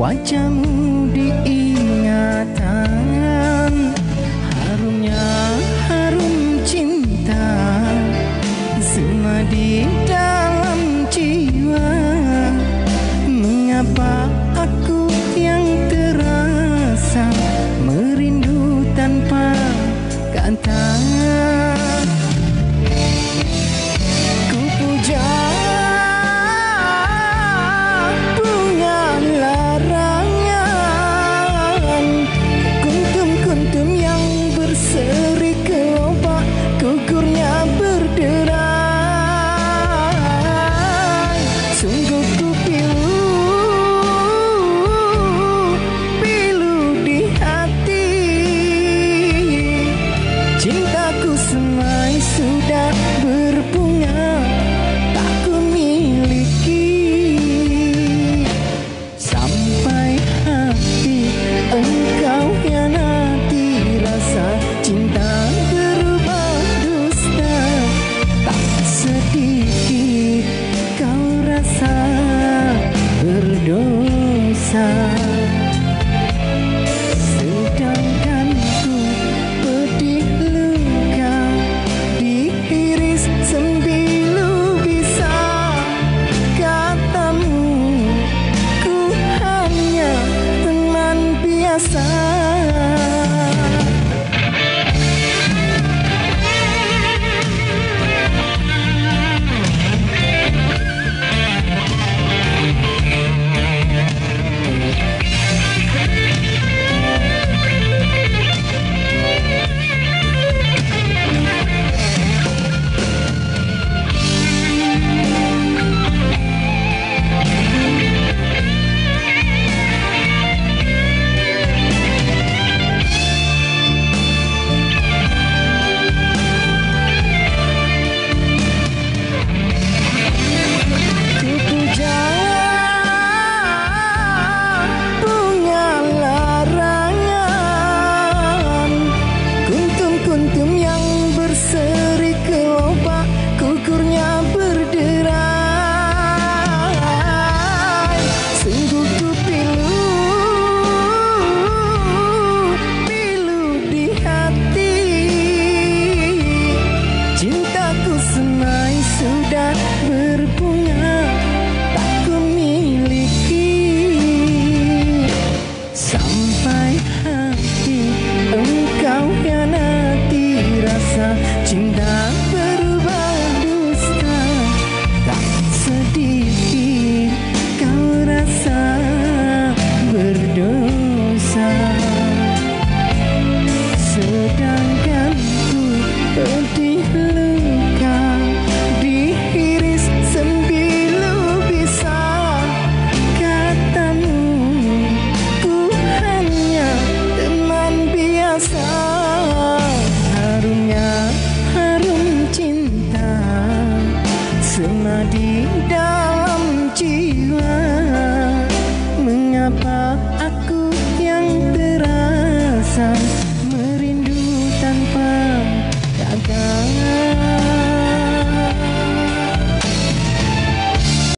wajahmu diingatan, harumnya harum cinta semua di dalam jiwa. Mengapa aku yang terasa merindu tanpa kata? Ku puja bunga larangan, kuntum-kuntum yang berseri kelopak, gugurnya berderai. Sungguh ku pilu di hati, cintaku semai sudah berbunga, tak ku miliki. Sampai hati engkau hianati, rasa cinta berubah dusta, tak sedikit kau rasa berdosa. Sedangkan ku pedih luka, diiris sembilu bisa katamu, ku hanya teman biasa. Kuntum yang berseri kelopak, gugurnya berderai. Sungguh ku pilu di hati, cintaku semai sudah berbunga, tak ku miliki. Sampai hati engkau hianati, rasa cinta berubah dusta, tak sedikit kau rasa berdosa. Sedangkan ku pedih luka, diiris sembilu bisa katamu, ku hanya teman biasa. Harumnya harum cinta semua di dalam